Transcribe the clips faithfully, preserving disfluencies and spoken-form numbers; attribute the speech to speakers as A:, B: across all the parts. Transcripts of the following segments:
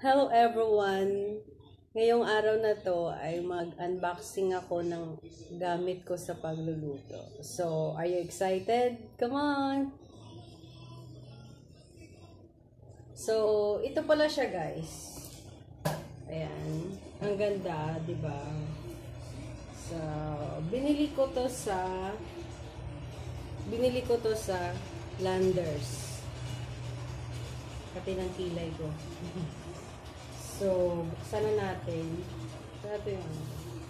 A: Hello everyone! Ngayong araw na to ay mag-unboxing ako ng gamit ko sa pagluluto. So, are you excited? Come on! So, ito pala siya guys. Ayan. Ang ganda, di ba? So, binili ko to sa binili ko to sa Landers. Pati ng kilay ko. So, buksan na natin. Ito yung ano.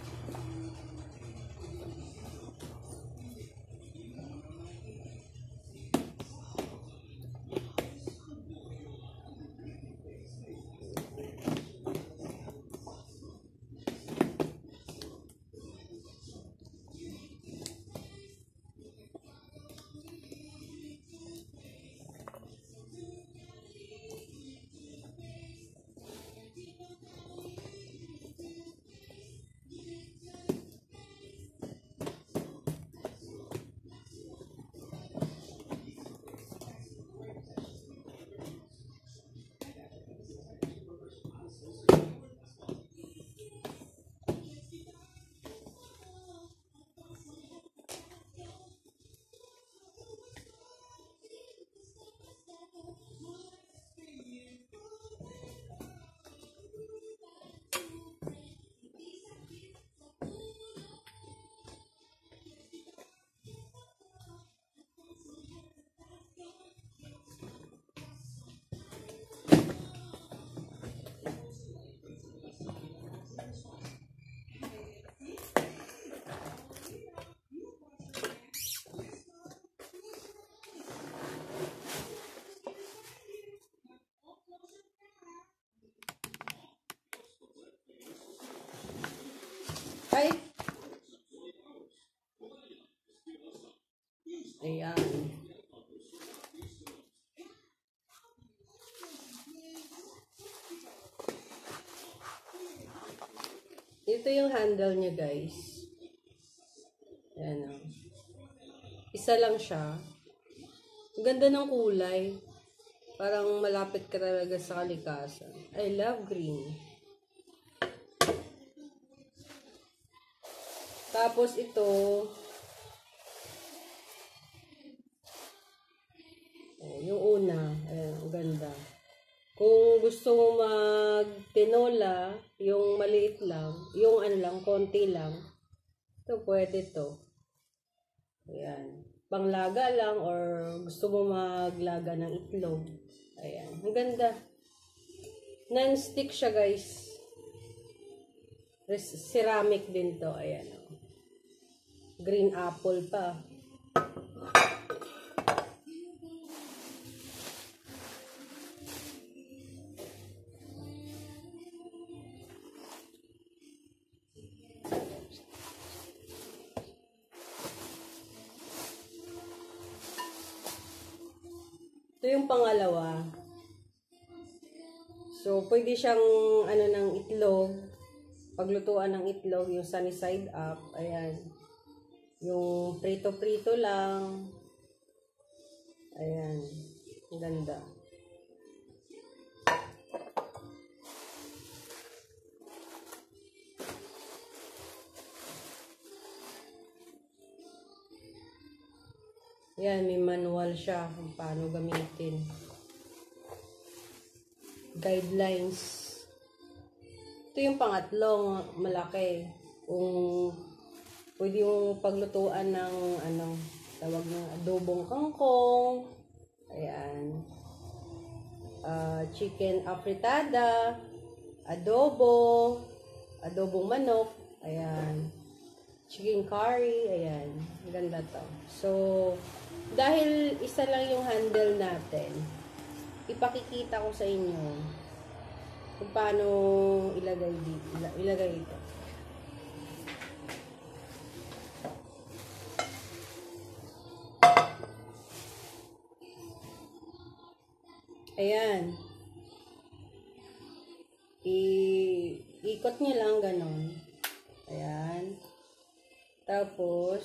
A: Ay! Ayan. Ito yung handle niya guys. Ayan o. Isa lang siya. Ganda ng kulay. Parang malapit ka talaga sa kalikasan. I love green. Tapos ito, yung una, ayan, ang ganda. Kung gusto mo mag-tinola, yung maliit lang, yung ano lang, konti lang, ito pwede to. Ayan. Panglaga lang or gusto mo maglaga ng itlog. Ayan. Ang ganda. Non-stick siya guys. Ceramic din to. Ayan. Green apple pa. Ito yung pangalawa. So, pwede siyang ano ng itlog. Paglutuan ng itlog, yung sunny side up. Ayan. Yung prito-prito lang. Ayan. Ang ganda. Ayan, may manual siya kung paano gamitin. Guidelines. Ito yung pangatlong malaki. Kung pwede yung paglutuan ng ano, tawag ng adobong kangkong. Ayan. Uh, chicken afritada, adobo, adobong manok. Ayan. Chicken curry. Ayan. Ganda to. So, dahil isa lang yung handle natin, ipakikita ko sa inyo kung paano ilagay dito, ilagay ito. Ayan. I-ikot niyo lang ganon. Ayan. Tapos,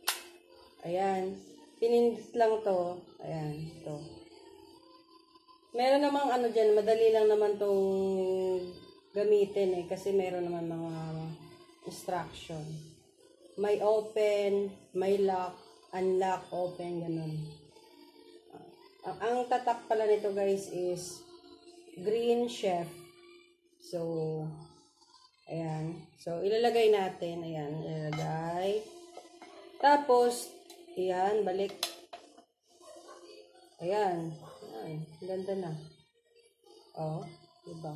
A: ayan. Pinindot lang to. Ayan. Ito. Meron namang ano dyan, madali lang naman tong gamitin eh. Kasi meron naman mga instruction. May open, may lock, unlock, open, ganun. Uh, ang tatak pala nito guys is green chef. So, ayan. So, ilalagay natin. Ayan, ilalagay. Tapos, ayan, balik. Ayan. Ayan, ganda na. Oh, diba?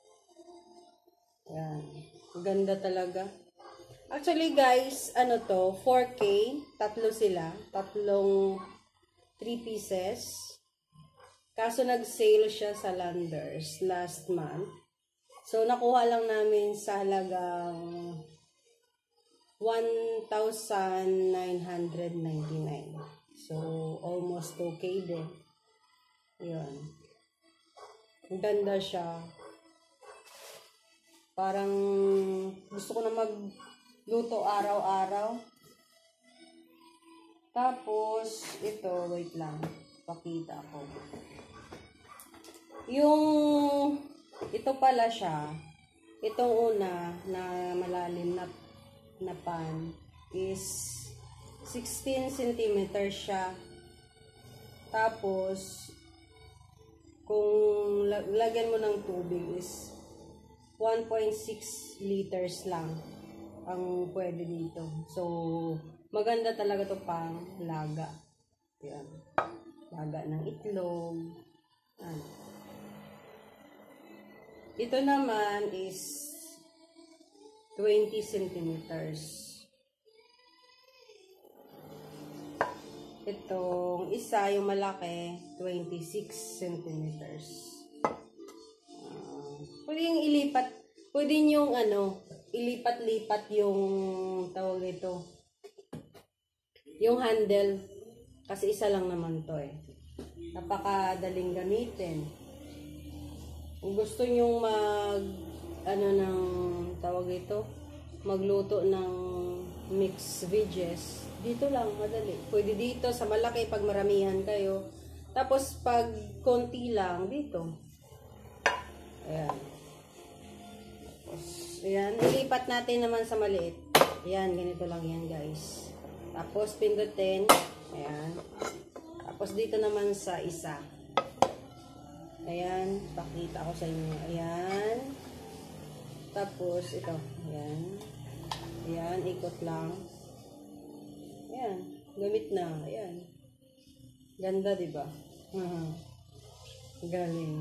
A: Ayan. Ganda talaga. Actually guys, ano to, four K. Tatlo sila. Tatlong three pieces. Kaso nag-sale siya sa Landers last month. So, nakuha lang namin sa halagang one thousand nine hundred ninety-nine. So, almost two K din. Yun. Ganda siya. Parang gusto ko na magluto araw-araw. Tapos, ito, wait lang. Pakita ko. Yung, ito pala siya. Itong una na malalim na, na pan is sixteen centimeters siya. Tapos, kung lagyan mo ng tubig is one point six liters lang ang pwede dito. So, maganda talaga to pang laga. Yan. Laga ng itlog. Yan. Ito naman is twenty centimeters. Itong isa, yung malaki, twenty-six centimeters. Uh, pwede yung ilipat, pwede yung ano, ilipat-lipat yung tawag ito. Yung handle, kasi isa lang naman to eh. Napakadaling gamitin. Kung gusto nyong mag, ano ng tawag ito, magluto ng mixed veggies, dito lang, madali. Pwede dito, sa malaki, pag maramihan kayo. Tapos, pag konti lang, dito. Ayan. Tapos, ayan. Ilipat natin naman sa maliit. Ayan, ganito lang yan, guys. Tapos, pindutin. Ayan. Tapos, dito naman sa isa. Ayan. Pakita ko sa inyo. Ayan. Tapos, ito. Ayan. Ayan, ikot lang. Ayan, gamit na. Ayan. Ganda, diba? Uh-huh. Galing.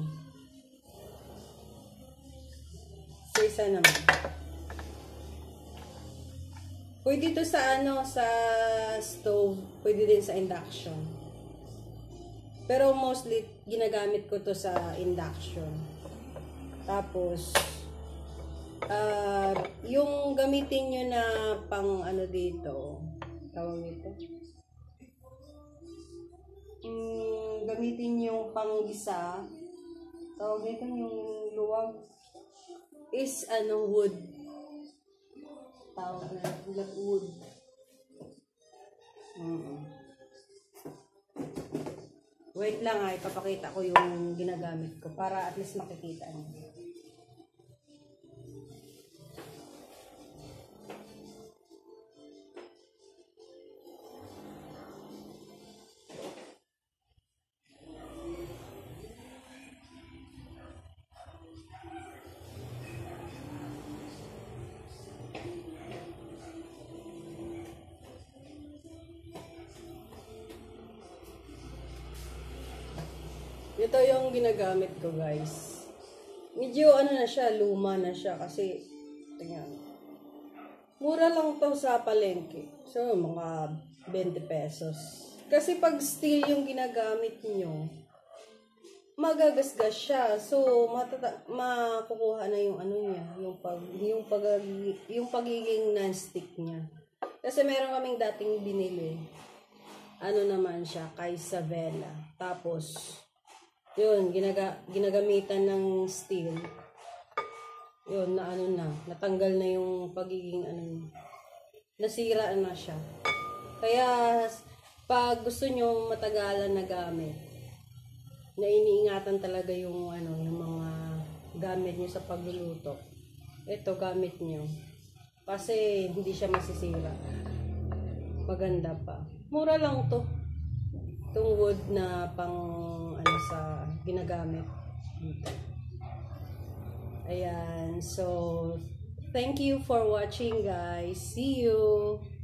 A: So, isa naman. Pwede ito sa ano, sa stove. Pwede din sa induction. Pero mostly, ginagamit ko to sa induction. Tapos, uh, yung gamitin nyo na pang ano dito, tawag ito. Um, gamitin yung pang-gisa. Tawag ito yung luwag. Is ano, wood. Tawag na, wood. Mm-hmm. Wait lang ay, papakita ko yung ginagamit ko para at least makikita niyo. Ito yung ginagamit ko, guys. Medyo ano na siya, luma na siya kasi tingnan. Mura lang to sa palengke. So, mga twenty pesos. Kasi pag steel yung ginagamit nyo, magagasgas siya. So, matata makukuha na yung ano niya, yung pag yung pag yung pagiging non-stick niya. Kasi meron kaming dating binili. Ano naman siya, kay Isabela. Tapos yun, ginaga, ginagamitan ng steel. Yun, na ano na, natanggal na yung pagiging ano, nasira na siya. Kaya, pag gusto nyo matagalan na gamit, na iniingatan talaga yung ano, yung mga gamit nyo sa pagluluto. Ito gamit nyo. Kasi hindi siya masisira. Maganda pa. Mura lang to. Itong wood na pang ano sa ginagamit dito. Ayan. So, thank you for watching guys. See you!